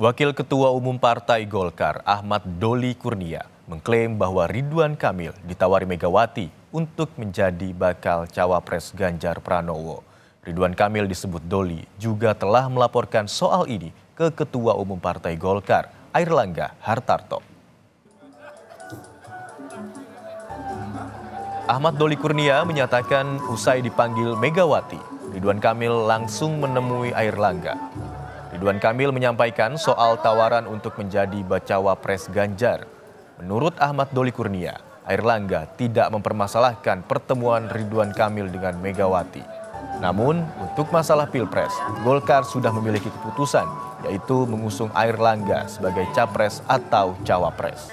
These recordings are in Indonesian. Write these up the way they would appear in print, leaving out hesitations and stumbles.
Wakil Ketua Umum Partai Golkar, Ahmad Doli Kurnia, mengklaim bahwa Ridwan Kamil ditawari Megawati untuk menjadi bakal cawapres Ganjar Pranowo. Ridwan Kamil disebut Doli juga telah melaporkan soal ini ke Ketua Umum Partai Golkar, Airlangga Hartarto. Ahmad Doli Kurnia menyatakan usai dipanggil Megawati, Ridwan Kamil langsung menemui Airlangga. Ridwan Kamil menyampaikan soal tawaran untuk menjadi bacawa pres Ganjar. Menurut Ahmad Doli Kurnia, Airlangga tidak mempermasalahkan pertemuan Ridwan Kamil dengan Megawati. Namun, untuk masalah Pilpres, Golkar sudah memiliki keputusan, yaitu mengusung Airlangga sebagai capres atau cawapres.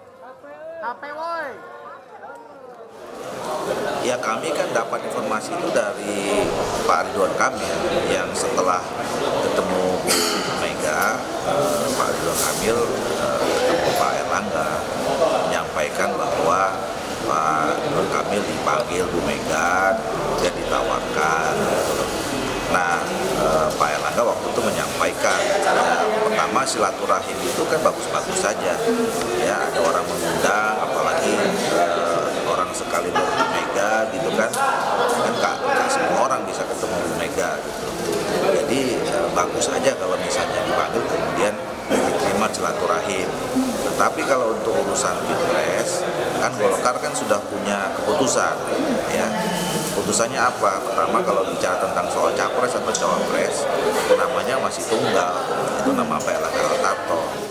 Ya, kami kan dapat informasi itu dari Pak Ridwan Kamil yang setelah ketemu Bu Mega, Pak Ridwan Kamil ketemu Pak Airlangga menyampaikan bahwa Pak Ridwan Kamil dipanggil Bu Mega dan ditawarkan. Nah, Pak Airlangga waktu itu menyampaikan, pertama silaturahim itu kan bagus-bagus saja. Ya, ada orang mengundang, apalagi orang sekali dari Mega gitu kan nggak semua orang bisa ketemu Mega gitu. Jadi bagus aja kalau misalnya dipanggil kemudian diterima silaturahim. Tetapi kalau untuk urusan Pilpres kan Golkar kan sudah punya keputusan, ya. Keputusannya apa? Pertama, kalau bicara tentang soal capres atau cawapres, namanya masih tunggal, itu nama Pak Airlangga Hartarto.